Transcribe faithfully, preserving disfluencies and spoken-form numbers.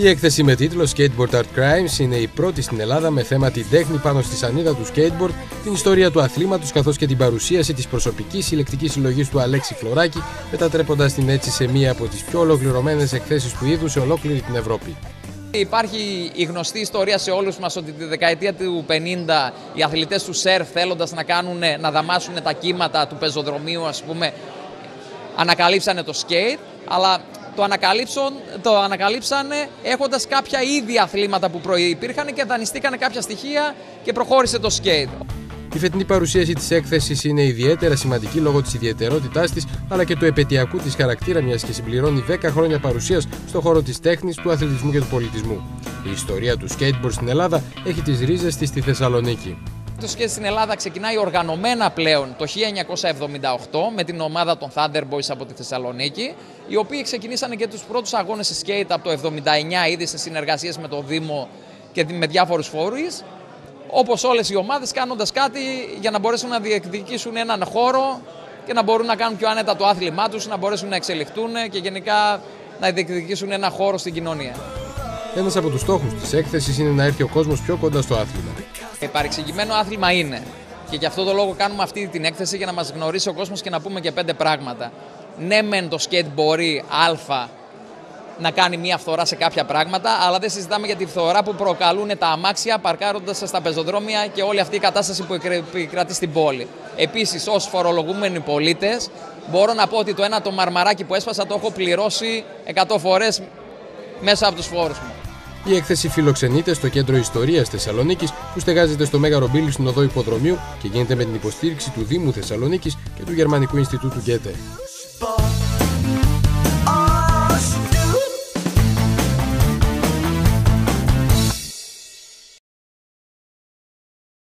Η έκθεση με τίτλο Skateboard Art Crimes είναι η πρώτη στην Ελλάδα με θέμα την τέχνη πάνω στη σανίδα του skateboard, την ιστορία του αθλήματος καθώς και την παρουσίαση της προσωπικής συλλεκτικής συλλογής του Αλέξη Φλωράκη, μετατρέποντας την έτσι σε μία από τις πιο ολοκληρωμένες εκθέσεις του είδους σε ολόκληρη την Ευρώπη. Υπάρχει η γνωστή ιστορία σε όλους μας ότι τη δεκαετία του πενήντα οι αθλητές του σερφ, θέλοντας να, κάνουν, να δαμάσουν τα κύματα του πεζοδρομίου, ας πούμε, ανακαλύψανε το σκέιτ, αλλά το, το ανακαλύψανε έχοντας κάποια ίδια αθλήματα που προϋπήρχαν και δανειστήκανε κάποια στοιχεία και προχώρησε το σκέιτ. Η φετινή παρουσίαση της έκθεσης είναι ιδιαίτερα σημαντική λόγω της ιδιαιτερότητάς της αλλά και του επαιτειακού της χαρακτήρα, μιας και συμπληρώνει δέκα χρόνια παρουσίας στον χώρο της τέχνης, του αθλητισμού και του πολιτισμού. Η ιστορία του skateboard στην Ελλάδα έχει τις ρίζες της στη Θεσσαλονίκη. Το σκέιτ στην Ελλάδα ξεκινάει οργανωμένα πλέον το χίλια εννιακόσια εβδομήντα οκτώ με την ομάδα των Thunder Boys από τη Θεσσαλονίκη, οι οποίοι ξεκινήσανε και τους πρώτους αγώνες σε σκέιτ από το εβδομήντα εννιά ήδη σε συνεργασίες με το Δήμο και με διάφορους φορείς. Όπως όλες οι ομάδες, κάνοντας κάτι για να μπορέσουν να διεκδικήσουν έναν χώρο και να μπορούν να κάνουν πιο άνετα το άθλημά τους, να μπορέσουν να εξελιχθούν και γενικά να διεκδικήσουν έναν χώρο στην κοινωνία. Ένας από τους στόχους της έκθεσης είναι να έρθει ο κόσμος πιο κοντά στο άθλημα. Παρεξηγημένο άθλημα είναι. Και γι' αυτό το λόγο κάνουμε αυτή την έκθεση για να μας γνωρίσει ο κόσμος και να πούμε και πέντε πράγματα. Ναι, μεν το σκέιτ μπορεί α να κάνει μία φθορά σε κάποια πράγματα, αλλά δεν συζητάμε για τη φθορά που προκαλούν τα αμάξια παρκάροντας στα πεζοδρόμια και όλη αυτή η κατάσταση που επικρατεί στην πόλη. Επίσης, ως φορολογούμενοι πολίτες, μπορώ να πω ότι το ένα το μαρμαράκι που έσπασα το έχω πληρώσει εκατό φορές μέσα από τους φόρους μου. Η έκθεση φιλοξενείται στο Κέντρο Ιστορίας Θεσσαλονίκης, που στεγάζεται στο Μέγαρο Μπίλι στην οδό Υποδρομίου και γίνεται με την υποστήριξη του Δήμου Θεσσαλονίκης και του Γερμανικού Ινστιτούτου Γκέτε.